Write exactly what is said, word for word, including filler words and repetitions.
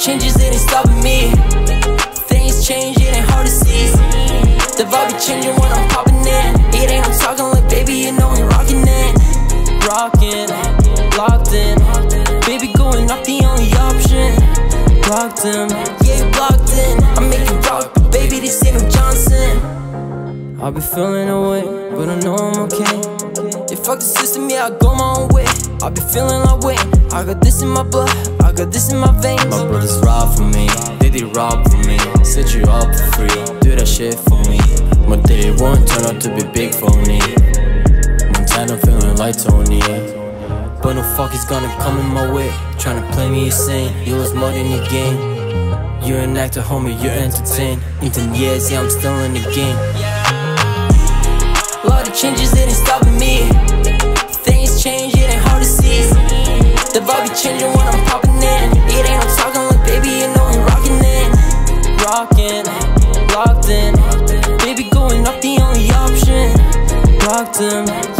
changes, it ain't stopping me. Things change, it ain't hard to see. The vibe be changing when I'm popping in. It ain't I'm talking like, baby, you know we rockin' in. Rockin', locked in. Baby going up, the only option. Blocked him, yeah, you blocked in. I make it rock, but baby, this ain't no Johnson. I'll be feeling away, but I know I'm okay. Yeah, fuck the system, yeah, I go my own way. I'll be feeling like wait, I got this in my blood, I got this in my veins. My brothers rob for me, they did rob for me. Set you up for free, do that shit for me. My day one turn out to be big phony. Montana feeling like Tony. But no fuck is gonna come in my way. Tryna play me insane, you was more than your game. You're an actor, homie, you're entertained. In ten years, yeah, I'm still in the game. Lotta changes, it ain't stopping me. Things change, it ain't hard to see. The vibe be changing when I'm popping in. It ain't I'm talking like, baby, you know we rockin' in. Rockin', locked in. Baby going up, the only option. Blocked him.